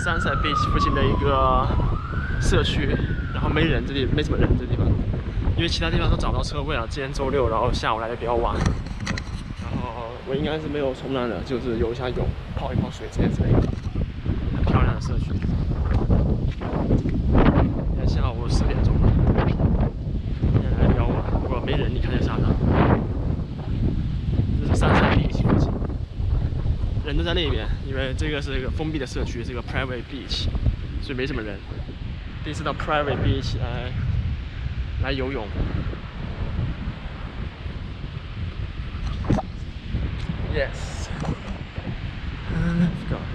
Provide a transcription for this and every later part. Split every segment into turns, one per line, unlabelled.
Sunset Beach 附近的一个社区，然后没人，这里没什么人，这地方，因为其他地方都找不到车位了。今天周六，然后下午来的比较晚，然后我应该是没有冲浪的，就是游一下泳，泡一泡水这些之类的，很漂亮的社区。现在下午4点钟了，今天来的比较晚，不过没人，你看见沙滩。这是Sunset Beach附近。 人都在那边，因为这个是一个封闭的社区，是一个 private beach， 所以没什么人。第一次到 private beach 来游泳。Yes。Go。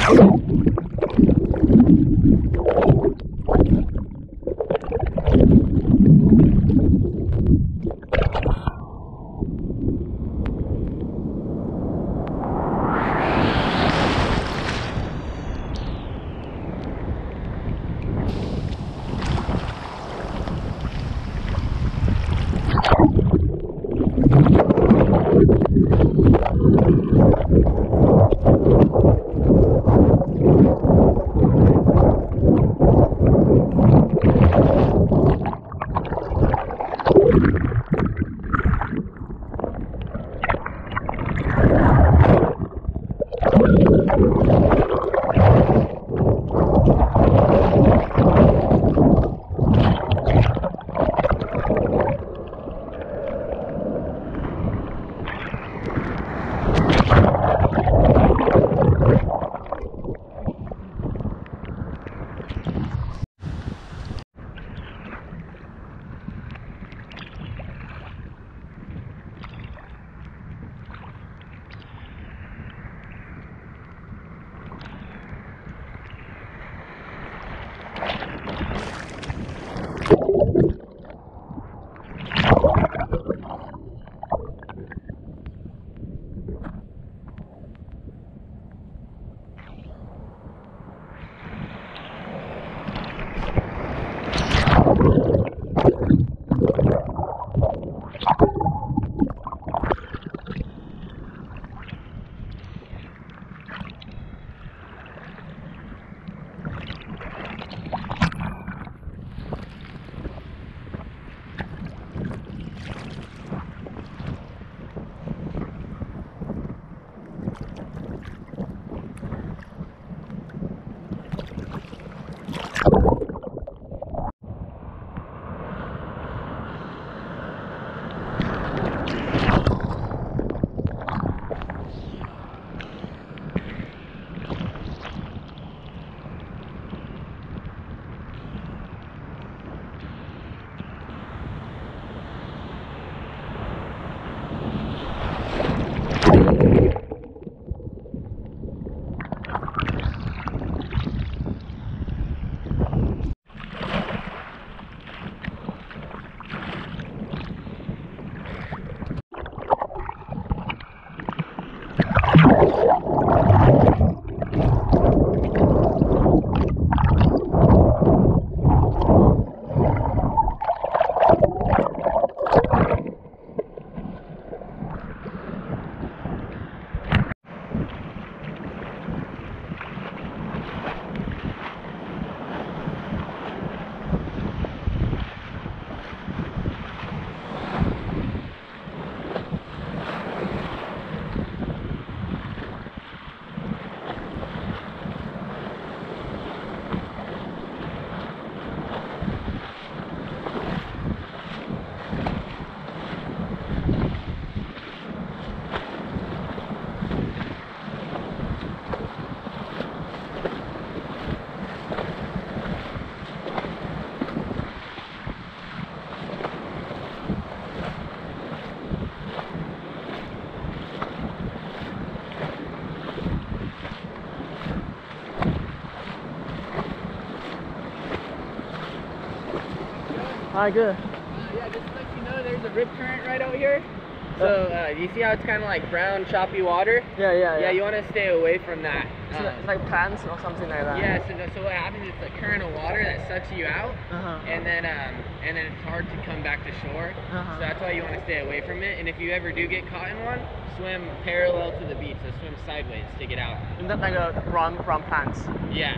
Alright, good.
Yeah, just to let you know, there's a rip current right out here. So, you see how it's kind of like brown, choppy water?
Yeah.
You want to stay away from that.
It's like plants or something like that.
Yeah, so what happens is it's a current of water that sucks you out, and then it's hard to come back to shore. So that's why you want to stay away from it. And if you ever do get caught in one, swim parallel to the beach. So swim sideways to get out.
And that's like a brown plants.
Yeah.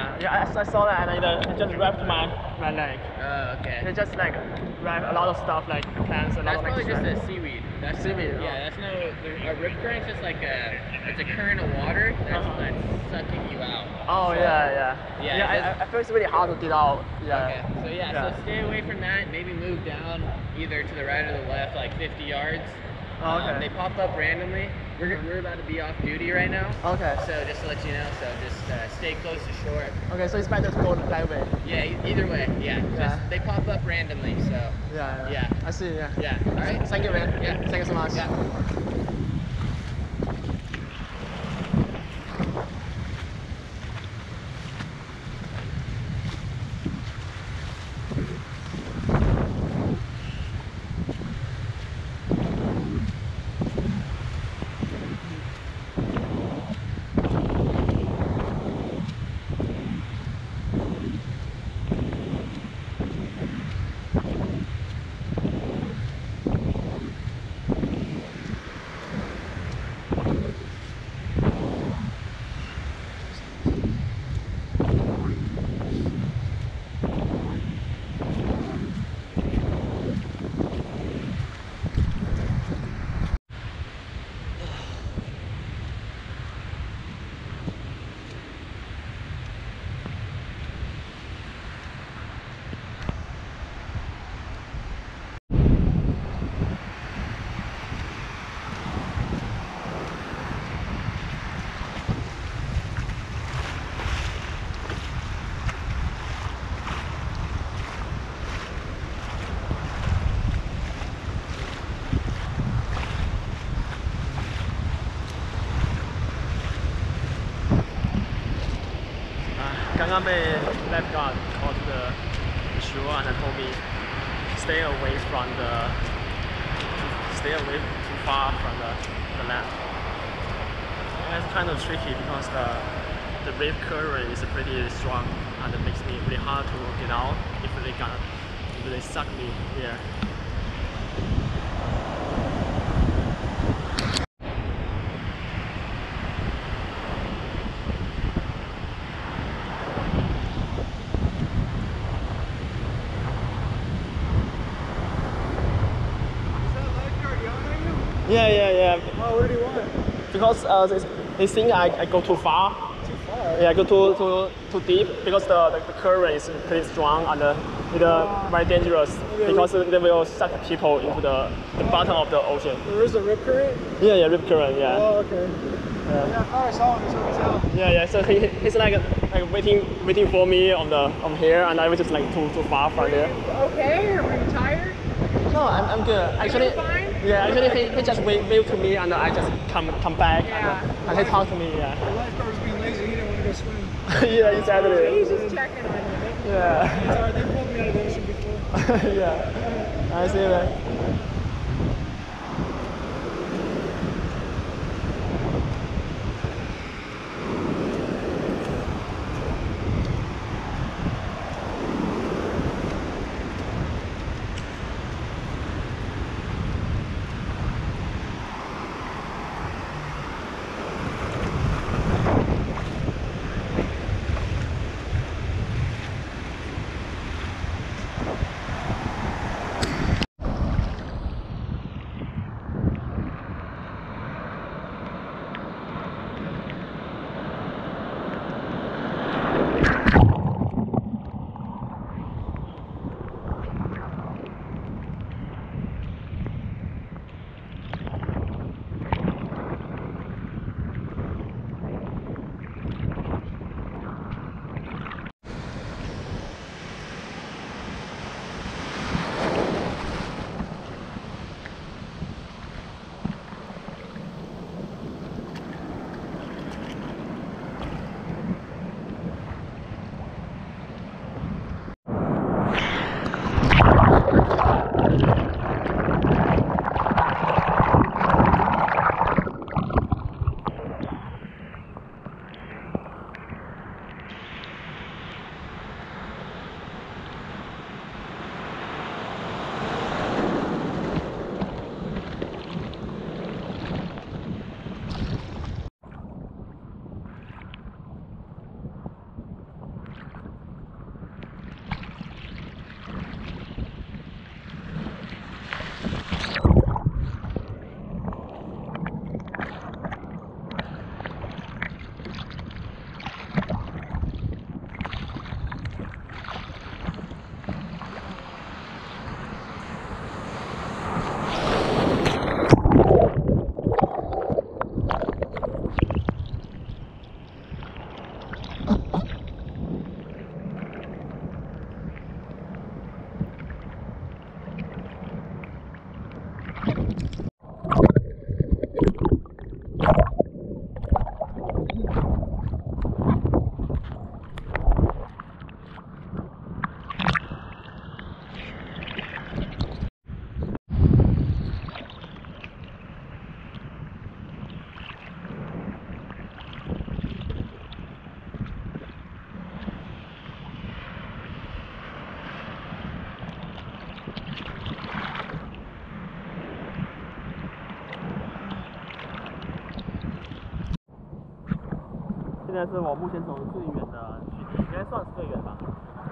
I saw that and it just wrapped my leg.
Oh, okay.
It just like wrapped a lot of stuff like plants and
that's
a lot of
probably
like
just a seaweed. That's
seaweed.
Yeah, that's no. A rip current's just like it's a current of water that's sucking you out.
Oh, so, yeah. I feel it's really hard to get out.
Okay. So stay away from that. Maybe move down either to the right or the left, like 50 yards.
Okay.
They pop up randomly. We're about to be off duty right now.
Okay.
So just to let you know, so just stay close to shore.
Okay, so it's better to go that way.
Yeah, either way. Yeah. Just they pop up randomly. So.
Yeah. I see. Yeah.
Yeah. All right.
Thank you, man.
Yeah.
Thank you so much.
Yeah.
刚刚被 lifeguard called to the shore and told me stay away too far from the land. And it's kind of tricky because the wave current is pretty strong and it makes me really hard to get out if they suck me here. Yeah.
Oh, what did he want?
Because they think I go too far.
Too far?
Yeah, I go too deep because the current is pretty strong and it's very dangerous because they will suck people into the bottom of the ocean.
There is a rip current?
Yeah, rip current, yeah.
Oh, okay. Yeah, I thought I saw him in his hotel.
Yeah. So he's like waiting for me on here, and I was just like too far from there.
Okay, are you tired?
No, I'm good. Actually, yeah. Actually, he just waved to me, and I just come back, and he talked to me. Yeah.
The lifeguard was being lazy. He didn't want to go swim.
Yeah, exactly.
He's just checking on you.
Yeah.
It's alright. They pulled me out of the ocean before.
Yeah. I see that.现在是我目前走的最远的距离，应该算是最远吧。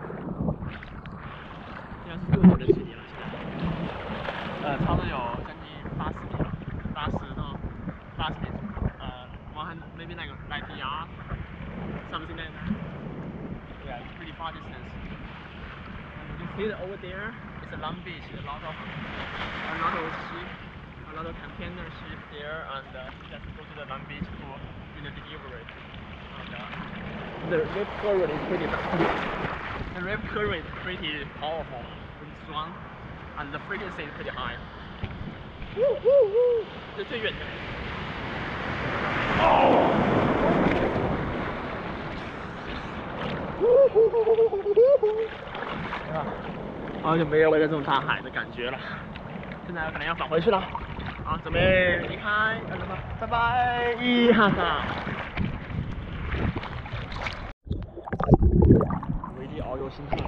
应该是最远的距离了，现在。差不多有将近80米吧，80到80米maybe like 90 yards, something like that. Yeah, it's pretty far distance. And you see that over there is a long beach, a lot of sheep, a lot of container ship there, and just go to the long beach to do the delivery. And the rip current is pretty powerful, pretty strong, and the frequency is pretty high. Woo, woo, woo! 这最远的。哦。 对吧？然后就没有了这种大海的感觉了。现在可能要返回去了。好，准备离开，要什么？拜拜，咦哈哈。维力遨游星汉，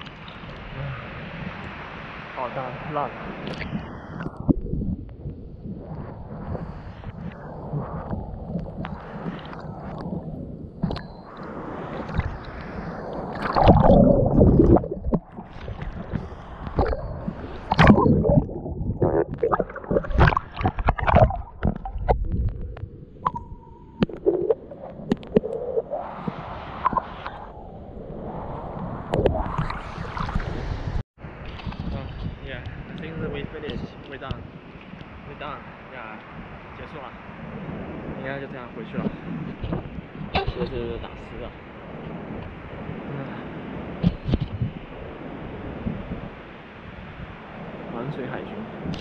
好大浪。Yeah, I think that we finished. We done. We done. Yeah, 结束了。应该就这样回去了。鞋子打湿了。玩水海军。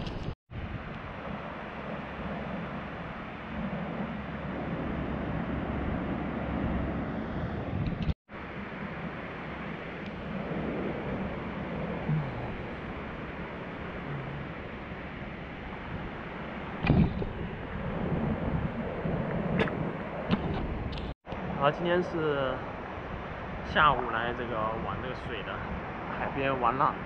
然后今天是下午来这个玩这个水的，海边玩浪。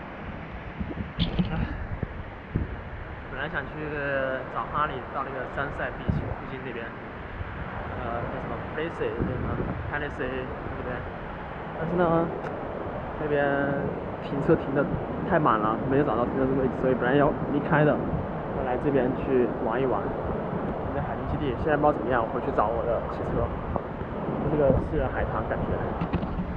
本来想去找哈利到那个Sunset Beach附近那边，叫什么 Palisade 那个 Palisade 那边，但是呢，那边停车停的太满了，没有找到停车位置，所以本来要离开的，要来这边去玩一玩。在海军基地，现在不知道怎么样，我回去找我的汽车。这个私人海滩感觉。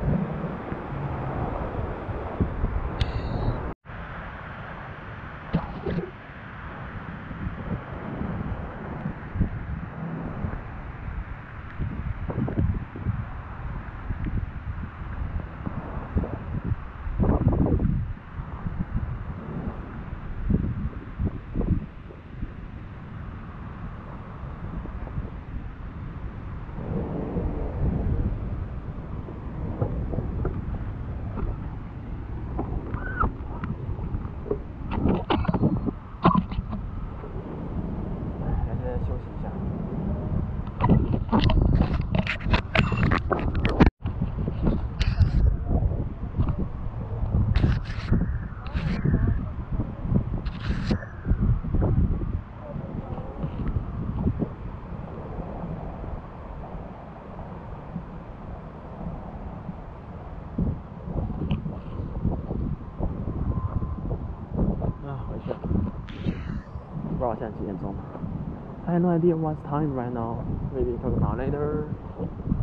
不知道现在几点钟。I have no idea what's time right now. Maybe talk about later.